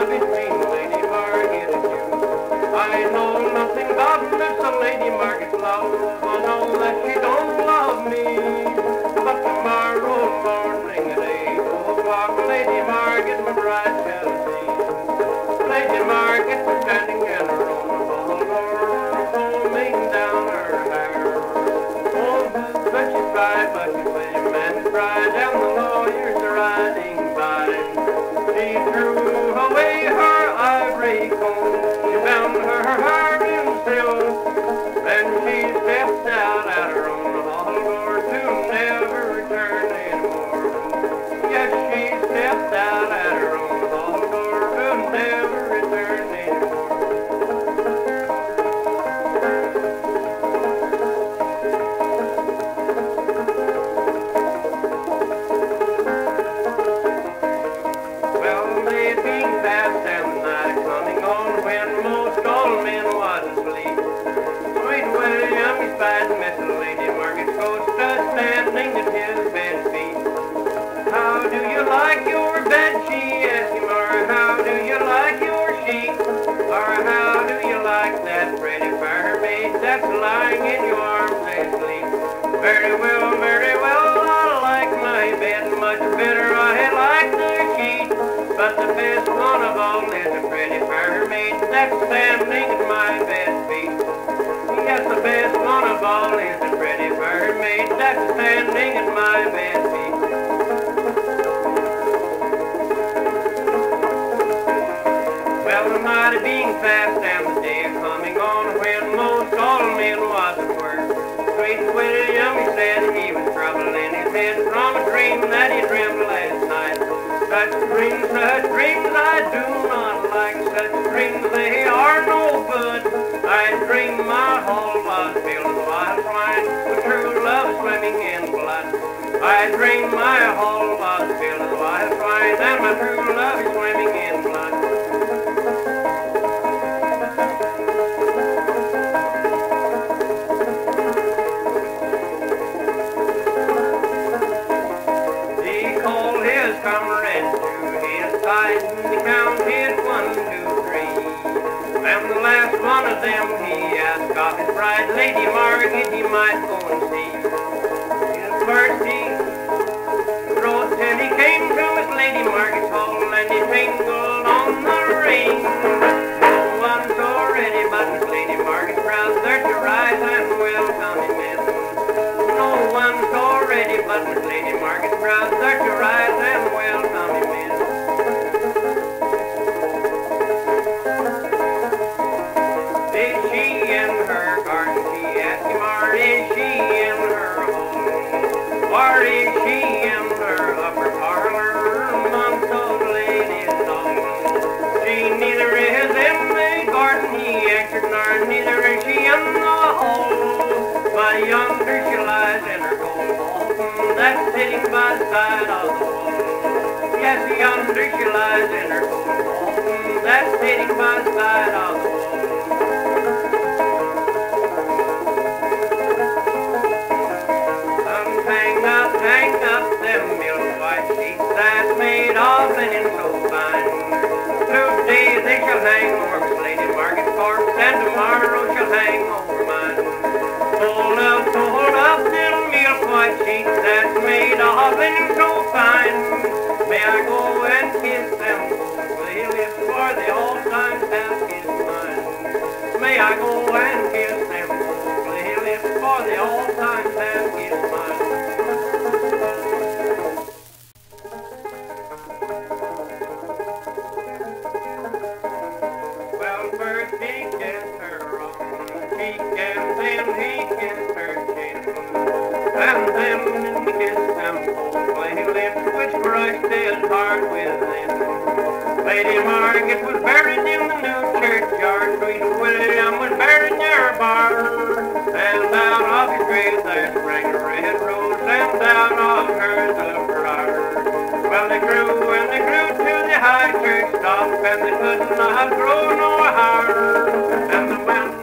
love between Lady Margret and you. I know nothing about Miss Lady Marg'ret's love. I know that she don't love me. But tomorrow morning at 8 o'clock, Lady Margret McBride shall see. Lady Margret was standing in her own hall door, combing down her hair. Oh, but she cried, but she William and cried, and the lawyers are riding by. She threw away her ivory comb, she bound her hair in silk, and she stepped out at her own hall door to never return anymore. Yes, she stepped out at her own hall door to never return anymore. Well, they being fast and the night coming on when most all men was asleep. Sweet William, he spied Miss Lady Marg'ret's ghost standing at his bed feet. How do you like your bed, she asked him, or how do you like your sheet? Or how do you like that pretty fair maid that's lying in your arms asleep? Very well, I like my bed much better, I like the sheet. But the best one of all is a pretty fair maid that's standing at my bed feet. Yes, the best one of all is a pretty fair maid that's standing at my bed feet. Well, the night being fast and the day coming on when most all men was at work. Sweet William, he said he was troubled in his head from a dream that he dreamed last night. Such dreams I do not like, such dreams they are no good. I dreamed my hall was filled with wild swine, with true love swimming in blood. I dreamed my hall was filled with wild swine, and my true love is swimming in blood. He called his comrades to his side, and he counted 1, 2, 3. And the last one of them he asked of his bride, Lady Margret, he might go and see. First he rode till he came to Miss Lady Margret's hall, and he tingled on the ring. No one so ready but Miss Lady Margret's proud there to rise and welcome him in. No one so ready but Miss Lady Margret's proud there to rise and welcome him in. Is she in her garden, she asked him, or is she in her home? Or is she in her upper parlor amongst those ladies alone? She neither is in the garden, he answered, nor neither is she in the hall. But yonder she lies in her gold ball, that's sitting by the side of the wall. Yes, yonder she lies in her gold ball, that's sitting by the side of the wall. Hang up them milk white sheets that's made of linen so fine. Today they shall hang over Miss Lady Margret's corpse, and tomorrow shall hang over mine. Fold up them milk white sheets that's made of linen so fine. May I go and kiss them coldly lips, for they all times have kissed mine. May I go and kiss them coldly lips, for they all times have kissed mine. First he kissed her on the cheek, and then he kissed her chin, and then he kissed them coldly lips which crushed his heart within. Lady Margret was buried in the new churchyard, sweet William was buried near a bar, and out of his grave there sprang a red rose, and out of hers a briar. Well, they grew to the high church top, and they could not grow no higher, and the mountain